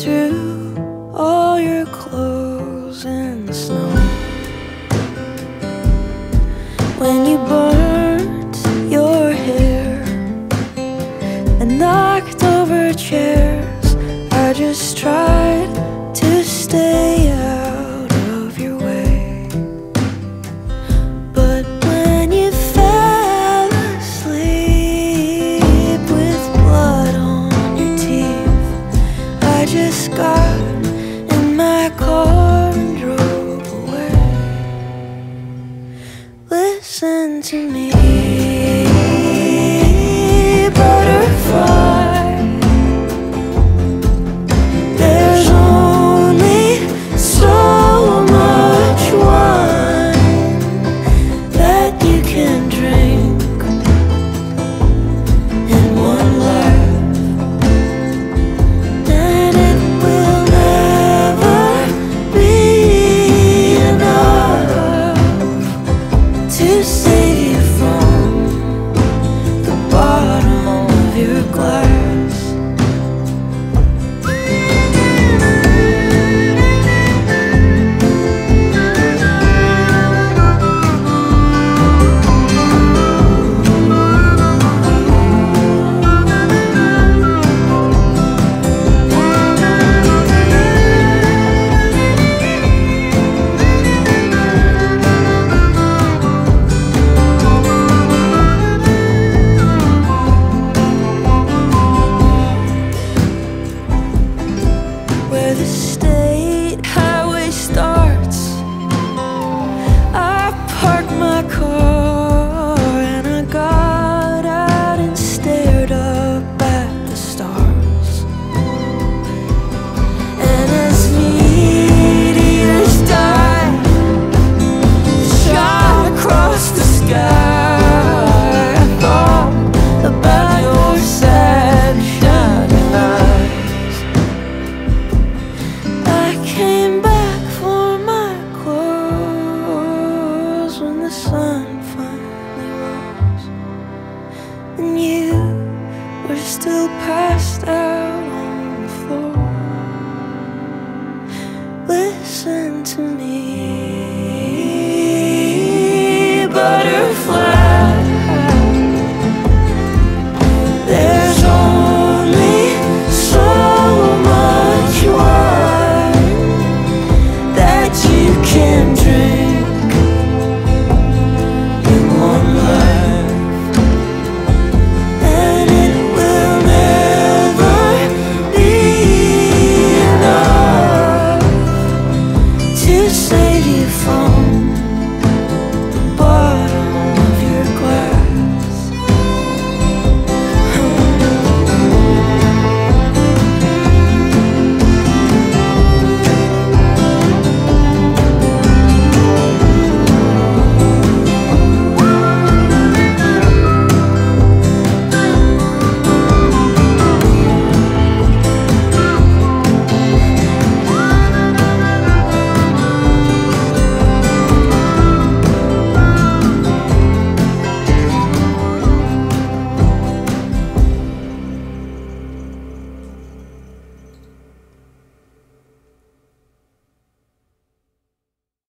threw all your clothes in the snow. When you burnt your hair and knocked over chairs, I just tried to stay out of your way. But when you fell asleep with blood on your teeth, I just got in my car and drove away. Listen to me, butterfly. There's only so much wine that you can drink in one life, and it will never be enough to save you from the bottom of your glass. Where the state highway starts, I parked my car and I got out and stared up at the stars. And as meteors die, shot across the sky, I thought about your sad shining eyes. I came back for my clothes when the sun finally rose, and you were still passed out on the floor. Listen to me,